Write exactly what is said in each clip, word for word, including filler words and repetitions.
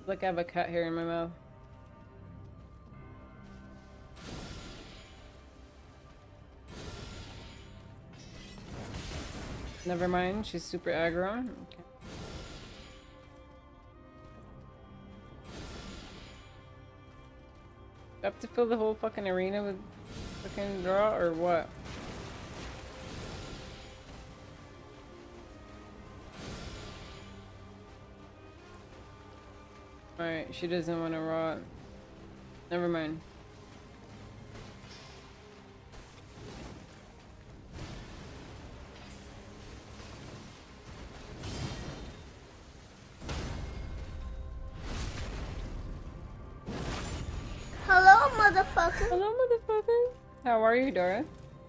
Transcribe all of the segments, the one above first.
Like I have a cat hair in my mouth. Never mind, she's super aggro. Okay. I have to fill the whole fucking arena with fucking draw or what? Alright, she doesn't want to rot. Never mind. Hello, motherfucker. Hello, motherfucker. How are you, Dora?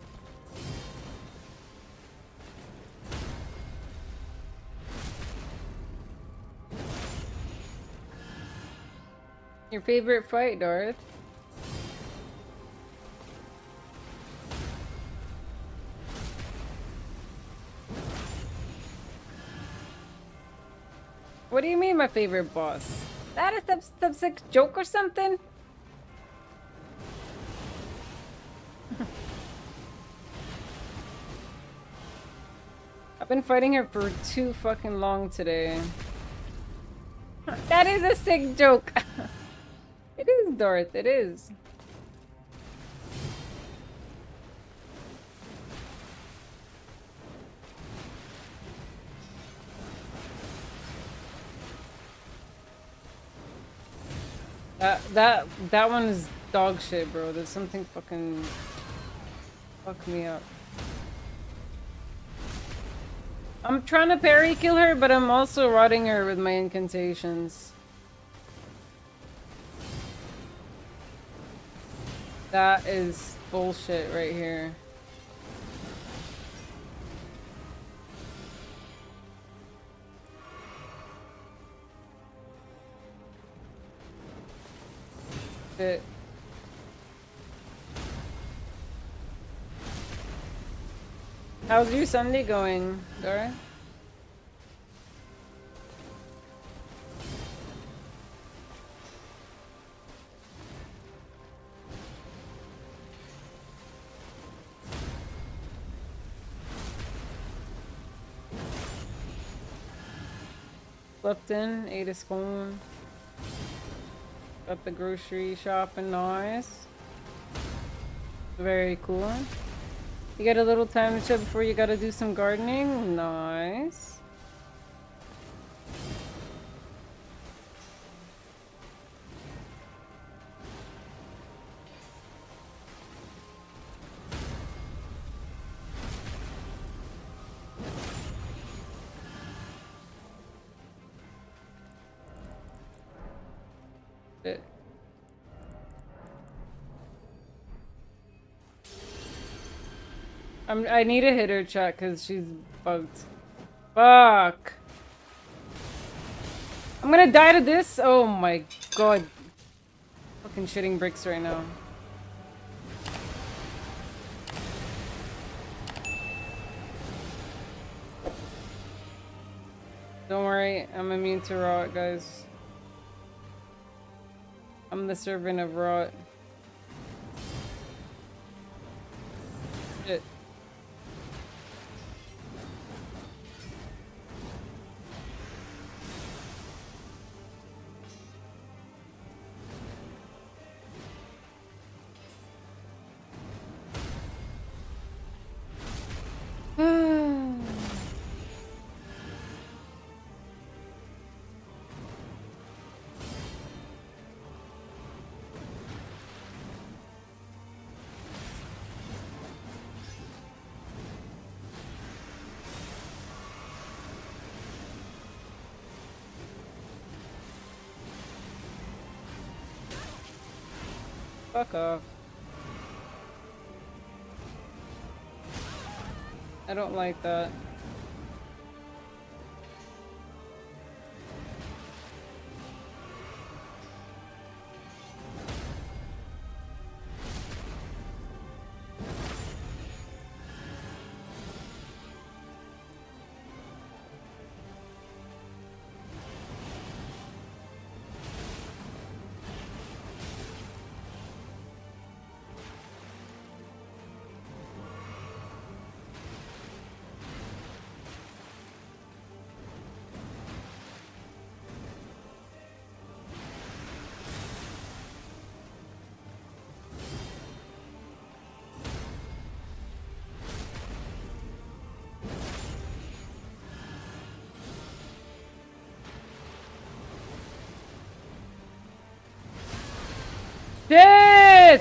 Your favorite fight, Dorothy? What do you mean, my favorite boss? That is sub sub six joke or something? I've been fighting her for too fucking long today. That is a sick joke. It is, Dorth, it is. That that that one is dog shit, bro. There's something fucking fuck me up. I'm trying to parry kill her, but I'm also rotting her with my incantations. That is bullshit right here. Shit. How's your Sunday going, Dora? Slept in, ate a scone. Got the grocery shopping, nice. Very cool. You get a little time to chill before you gotta do some gardening? Nice. It. I'm, I need to hit her chat because she's bugged. Fuck. I'm gonna die to this? Oh my god. Fucking shitting bricks right now. Don't worry, I'm immune to rot, guys. I'm the servant of rot. Shit. Fuck off. I don't like that. Shit!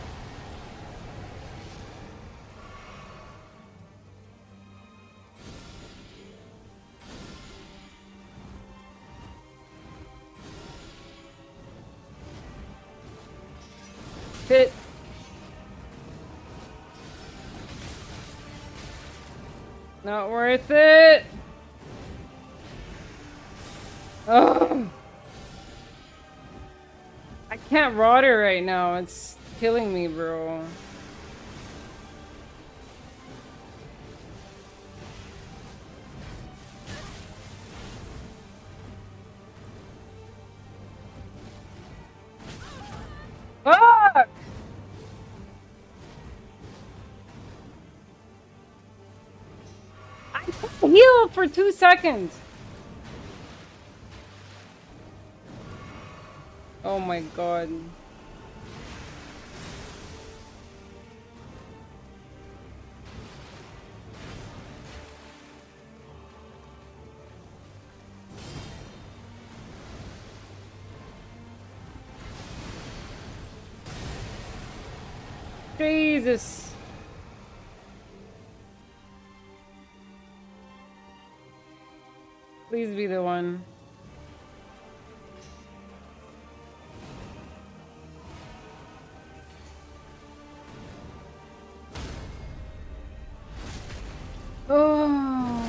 Shit. Not worth it. Oh. I can't rot it right now. It's killing me, bro. Fuck! I can't heal for two seconds. Oh my god. Jesus. Please be the one. Oh.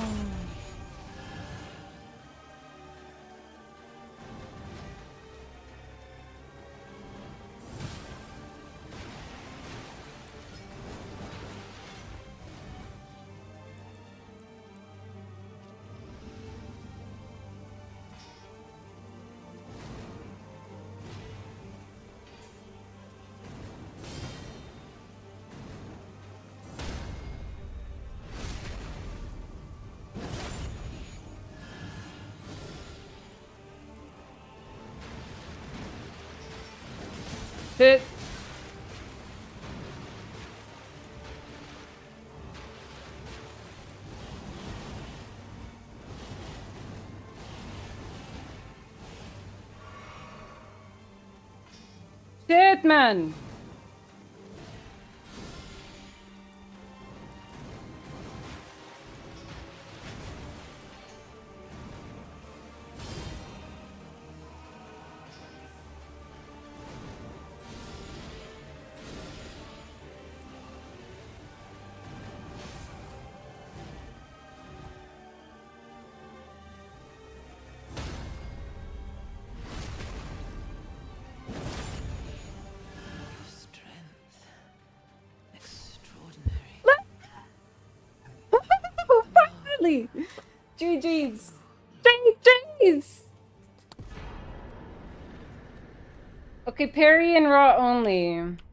Shit. Shit, man. Finally! G G's! G G's! Okay, parry and raw only.